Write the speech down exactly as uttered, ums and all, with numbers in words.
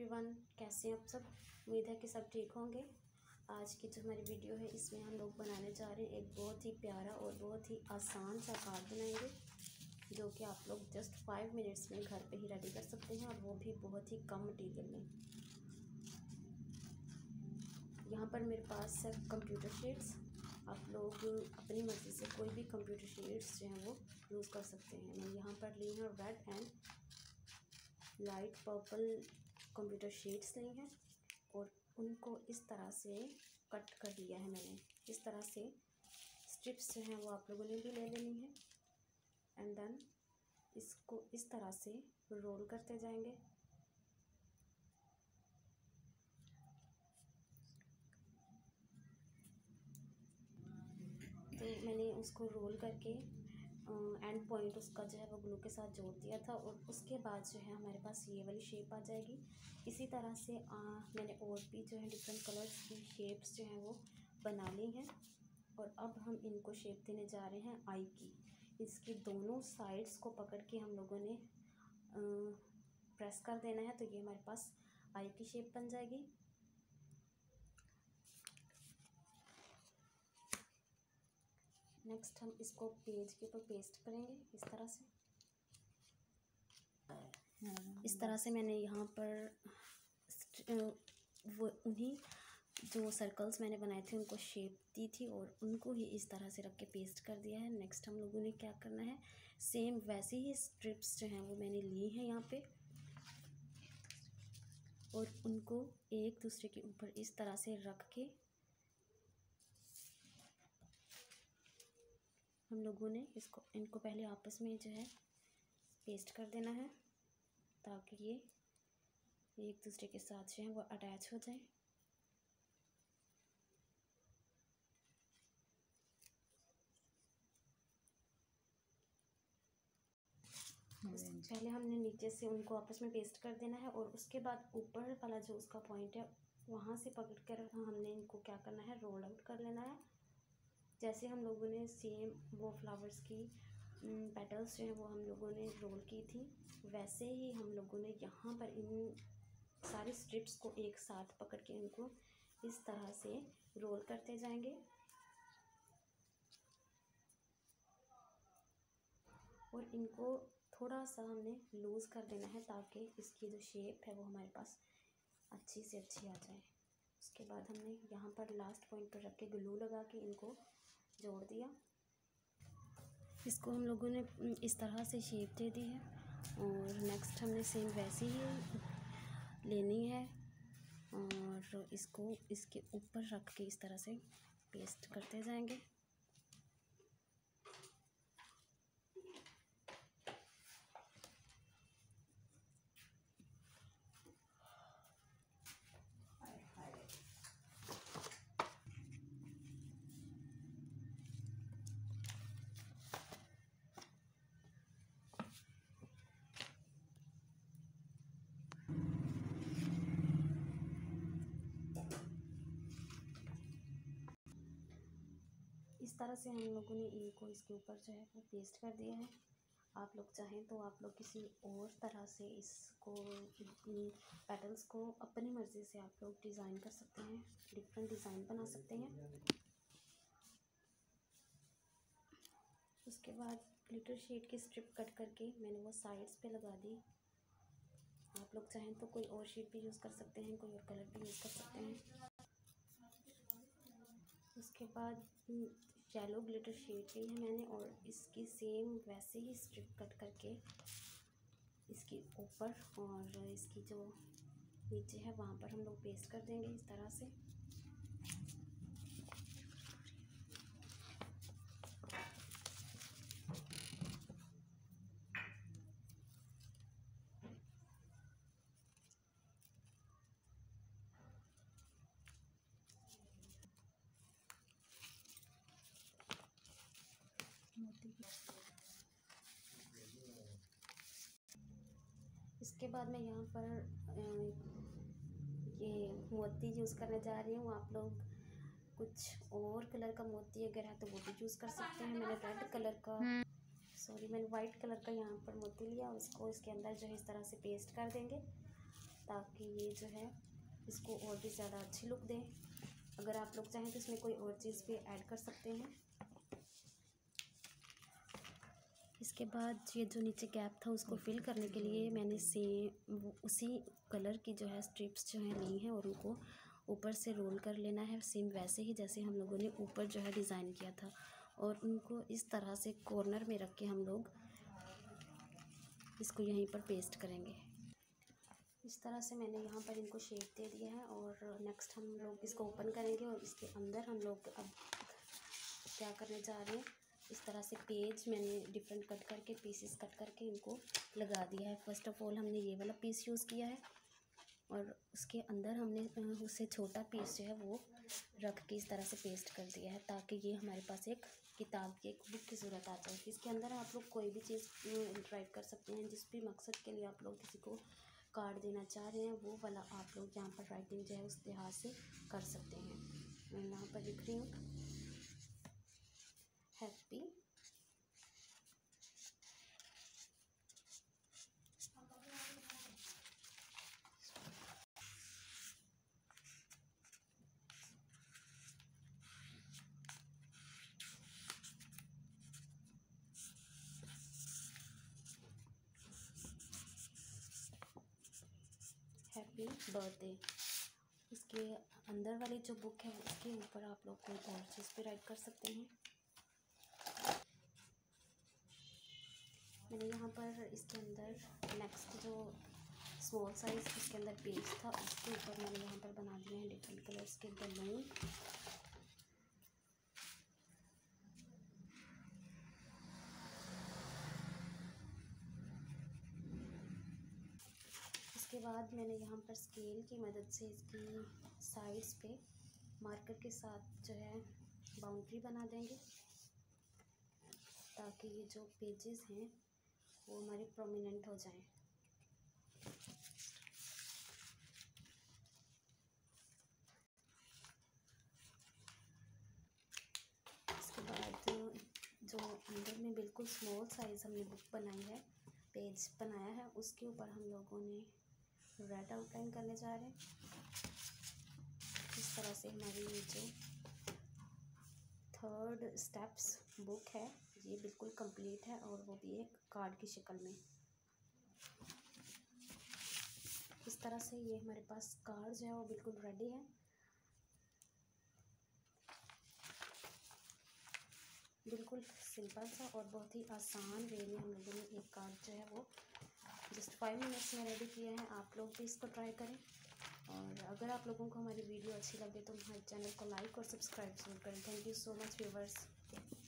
Everyone, कैसे हैं आप सब। उम्मीद है कि सब ठीक होंगे। आज की जो हमारी वीडियो है इसमें हम लोग बनाने जा रहे हैं एक बहुत ही प्यारा और बहुत ही आसान सा कार्ड बनाएंगे, जो कि आप लोग जस्ट फाइव मिनट्स में घर पे ही रेडी कर सकते हैं, और वो भी बहुत ही कम मटीरियल में। यहाँ पर मेरे पास है कंप्यूटर शीट्स। आप लोग अपनी मर्ज़ी से कोई भी कंप्यूटर शीट्स जो हैं वो यूज़ कर सकते हैं। मैं यहाँ पर ली हूँ red and light purple computer sheets ली हैं, और उनको इस तरह से कट कर लिया है मैंने। इस तरह से स्ट्रिप्स जो हैं वो आप लोगों ने भी ले लेनी है, एंड देन इसको इस तरह से रोल करते जाएंगे। तो मैंने उसको रोल करके एंड पॉइंट उसका जो है वो ग्लू के साथ जोड़ दिया था, और उसके बाद जो है हमारे पास ये वाली शेप आ जाएगी। इसी तरह से आ, मैंने और भी जो है डिफरेंट कलर्स की शेप्स जो हैं वो बना ली हैं, और अब हम इनको शेप देने जा रहे हैं आई की। इसकी दोनों साइड्स को पकड़ के हम लोगों ने आ, प्रेस कर देना है, तो ये हमारे पास आई की शेप बन जाएगी। नेक्स्ट हम इसको पेज के ऊपर पेस्ट करेंगे इस तरह से। इस तरह से मैंने यहाँ पर वो उन्हीं जो सर्कल्स मैंने बनाए थे उनको शेप दी थी, और उनको ही इस तरह से रख के पेस्ट कर दिया है। नेक्स्ट हम लोगों ने क्या करना है, सेम वैसे ही स्ट्रिप्स जो हैं वो मैंने ली हैं यहाँ पे, और उनको एक दूसरे के ऊपर इस तरह से रख के हम लोगों ने इसको इनको पहले आपस में जो है पेस्ट कर देना है, ताकि ये एक दूसरे के साथ जो है वो अटैच हो जाए। पहले हमने नीचे से उनको आपस में पेस्ट कर देना है, और उसके बाद ऊपर वाला जो उसका पॉइंट है वहाँ से पकड़ कर हमने इनको क्या करना है, रोल आउट कर लेना है। जैसे हम लोगों ने सेम वो फ्लावर्स की पेटल्स जो हैं वो हम लोगों ने रोल की थी, वैसे ही हम लोगों ने यहाँ पर इन सारी स्ट्रिप्स को एक साथ पकड़ के इनको इस तरह से रोल करते जाएंगे, और इनको थोड़ा सा हमने लूज़ कर देना है, ताकि इसकी जो शेप है वो हमारे पास अच्छी से अच्छी आ जाए। उसके बाद हमने यहाँ पर लास्ट पॉइंट पर रख के ग्लू लगा के इनको जोड़ दिया। इसको हम लोगों ने इस तरह से शेप दे दी है, और नेक्स्ट हमने सेम वैसे ही लेनी है, और इसको इसके ऊपर रख के इस तरह से पेस्ट करते जाएंगे। इस तरह से हम लोगों ने इनको इसके ऊपर जो है वो पेस्ट कर दिया है। आप लोग चाहें तो आप लोग किसी और तरह से इसको पेटल्स को अपनी मर्ज़ी से आप लोग डिज़ाइन कर सकते हैं, डिफरेंट डिज़ाइन बना सकते हैं। उसके बाद ग्लिटर शीट की स्ट्रिप कट करके मैंने वो साइड्स पे लगा दी। आप लोग चाहें तो कोई और शीट भी यूज़ कर सकते हैं, कोई और कलर भी यूज़ कर सकते हैं। उसके बाद येलो ग्लिटर शीट ली है मैंने, और इसकी सेम वैसे ही स्ट्रिप कट करके इसके ऊपर और इसकी जो नीचे है वहाँ पर हम लोग पेस्ट कर देंगे इस तरह से। इसके बाद मैं यहाँ पर ये मोती यूज़ करने जा रही हूँ। आप लोग कुछ और कलर का मोती अगर है तो वो भी यूज़ कर सकते हैं। मैंने रेड कलर का सॉरी मैंने वाइट कलर का यहाँ पर मोती लिया, उसको इसके अंदर जो है इस तरह से पेस्ट कर देंगे, ताकि ये जो है इसको और भी ज़्यादा अच्छी लुक दें। अगर आप लोग चाहें तो इसमें कोई और चीज़ भी ऐड कर सकते हैं। इसके बाद ये जो नीचे गैप था उसको फिल करने के लिए मैंने सेम उसी कलर की जो है स्ट्रिप्स जो हैं ली हैं और उनको ऊपर से रोल कर लेना है, सेम वैसे ही जैसे हम लोगों ने ऊपर जो है डिज़ाइन किया था। और उनको इस तरह से कॉर्नर में रख के हम लोग इसको यहीं पर पेस्ट करेंगे। इस तरह से मैंने यहाँ पर इनको शेप दे दिया है। और नेक्स्ट हम लोग इसको ओपन करेंगे और इसके अंदर हम लोग अब क्या करने जा रहे हैं, इस तरह से पेज मैंने डिफरेंट कट करके पीसेस कट करके इनको लगा दिया है। फर्स्ट ऑफ ऑल हमने ये वाला पीस यूज़ किया है और उसके अंदर हमने उससे छोटा पीस जो है वो रख के इस तरह से पेस्ट कर दिया है, ताकि ये हमारे पास एक किताब की एक बुक की ज़रूरत आ जाए। इसके अंदर आप लोग कोई भी चीज़ राइट कर सकते हैं, जिस भी मकसद के लिए आप लोग किसी को कार्ड देना चाह रहे हैं वो वाला आप लोग यहाँ पर राइटिंग जो है उस लिहाज से कर सकते हैं। मैं यहाँ पर लिख रही हूँ हैप्पी हैप्पी बर्थडे। इसके अंदर वाली जो बुक है उसके ऊपर आप लोग कोई और चीज़ भी राइट कर सकते हैं। मैंने यहाँ पर इसके अंदर नेक्स्ट जो स्मॉल साइज़ इसके अंदर पेज था उसके ऊपर मैंने यहाँ पर बना दिए हैं डिफरेंट कलर्स के बलून। इसके बाद मैंने यहाँ पर स्केल की मदद से इसकी साइड्स पे मार्कर के साथ जो है बाउंड्री बना देंगे, ताकि ये जो पेजेस हैं वो हमारे प्रोमिनेंट हो जाएं। इसके बाद जो अंदर में बिल्कुल स्मॉल साइज़ हमने बुक बनाई है, पेज बनाया है, उसके ऊपर हम लोगों ने रेड आउटलाइन करने जा रहे हैं। इस तरह से हमारी ये जो थर्ड स्टेप्स बुक है ये बिल्कुल कंप्लीट है, और वो भी एक कार्ड की शक्ल में। इस तरह से ये हमारे पास कार्ड जो है वो बिल्कुल रेडी है। बिल्कुल सिंपल सा और बहुत ही आसान वे में हम लोगों ने एक कार्ड जो है वो जस्ट फाइव मिनट्स में रेडी किया है। आप लोग भी इसको ट्राई करें, और अगर आप लोगों को हमारी वीडियो अच्छी लगे तो हमारे चैनल को लाइक और सब्सक्राइब जरूर करें। Thank you so much viewers.